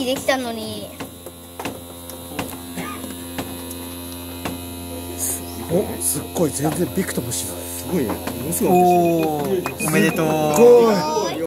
きできたのに。 お、すっごい全然びくともしない。 すごいね。ものすごい。 おお、おめでとう。 すごい。